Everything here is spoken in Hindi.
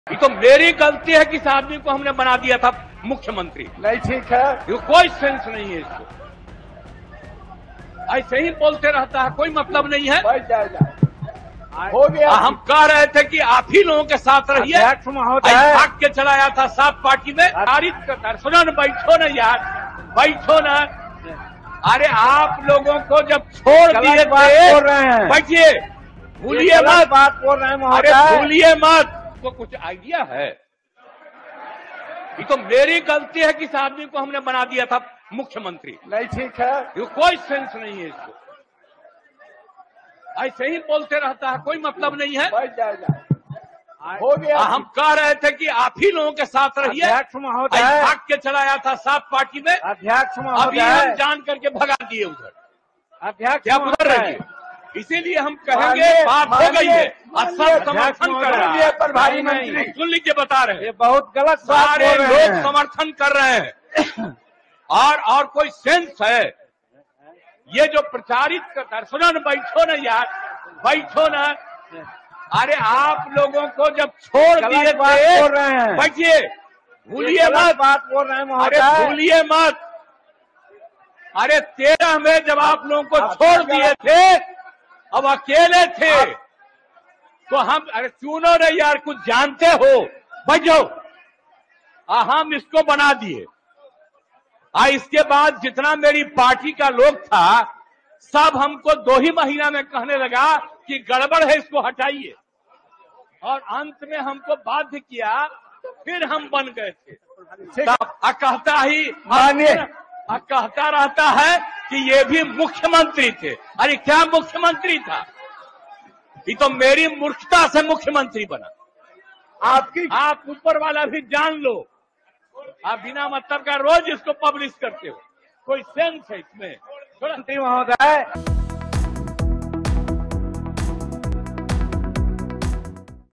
ये तो मेरी गलती है कि इस आदमी को हमने बना दिया था मुख्यमंत्री। नहीं ठीक है, ये कोई सेंस नहीं है इसको, ऐसे ही बोलते रहता है, कोई मतलब नहीं है। बैठ जाएगा। हो गया। हम कह रहे थे कि आप ही लोगों के साथ रहिए। अध्यक्ष महोदय, भाग के चलाया था साफ पार्टी में। सुनो न, बैठो न यार, बैठो न। अरे आप लोगों को जब छोड़ दिए थे, बोल रहे हैं, बैठिए, भूलिए मत, बात बोल रहे हैं अरे महोदय। भूलिए मत। तो कुछ आइडिया है? ये तो मेरी गलती है कि इस आदमी को हमने बना दिया था मुख्यमंत्री। नहीं ठीक है, ये कोई सेंस नहीं है इसको, ऐसे ही बोलते रहता है, कोई मतलब नहीं है। बैठ जाएगा। हो गया। हम कह रहे थे कि आप ही लोगों के साथ रहिए। अध्यक्ष महोदय, भाग के चलाया था साफ पार्टी में। अध्यक्ष अभी महोदय, हम जान करके भगा दिए उधर। अध्यक्ष क्या उधर महोदय, रहिए, इसीलिए हम कहेंगे बात हो गई है। और सब समर्थन कर रहे हैं। प्रभारी मंत्री सुन लीजिए, बता रहे हैं, ये बहुत गलत बात सारे बोल रहे लोग हैं। समर्थन कर रहे हैं। और कोई सेंस है? ये जो प्रचारित करता है, सुनो न, बैठो न यार, बैठो न। अरे आप लोगों को जब छोड़ दिए थे, बोल रहे हैं, बैठिए, भूलिए मत, बात बोल रहे हैं अरे महोदय। भूलिए मत। अरे 13 में जब आप लोगों को छोड़ दिए थे, अब अकेले थे, तो हम, अरे सुनो न यार, कुछ जानते हो, बैठ जाओ। हम इसको बना दिए। इसके बाद जितना मेरी पार्टी का लोग था, सब हमको 2 ही महीना में कहने लगा कि गड़बड़ है, इसको हटाइए। और अंत में हमको बाध्य किया, फिर हम बन गए थे। कहता रहता है कि ये भी मुख्यमंत्री थे। अरे क्या मुख्यमंत्री था? ये तो मेरी मूर्खता से मुख्यमंत्री बना। आप ऊपर वाला भी जान लो। आप बिना मतलब का रोज इसको पब्लिश करते हो, कोई सेंस है इसमें? महोदय,